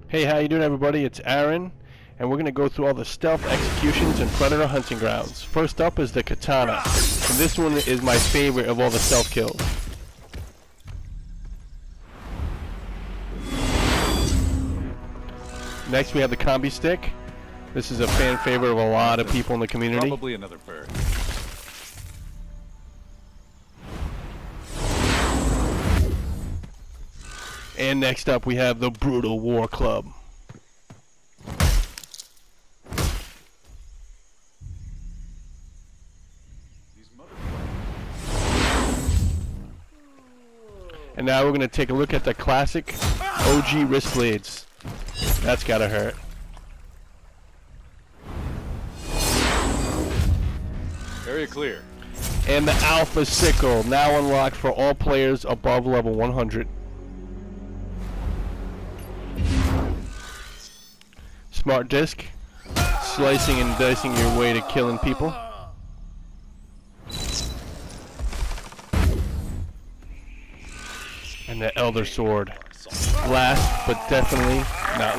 Hey, how you doing, everybody? It's Aaron, and we're going to go through all the stealth executions in Predator Hunting Grounds. First up is the Katana, and this one is my favorite of all the stealth kills. Next, we have the Combi Stick. This is a fan favorite of a lot of people in the community. Probably another bird. And next up, we have the Brutal War Club. And now we're going to take a look at the classic OG wrist blades. That's gotta hurt. Area clear. And the Alpha Sickle, now unlocked for all players above level 100. Smart Disc, slicing and dicing your way to killing people. And the Elder Sword, last but definitely not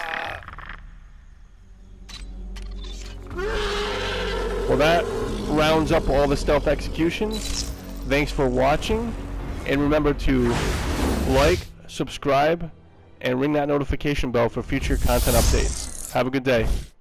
least. Well, that rounds up all the stealth executions. Thanks for watching, and remember to like, subscribe, and ring that notification bell for future content updates. Have a good day.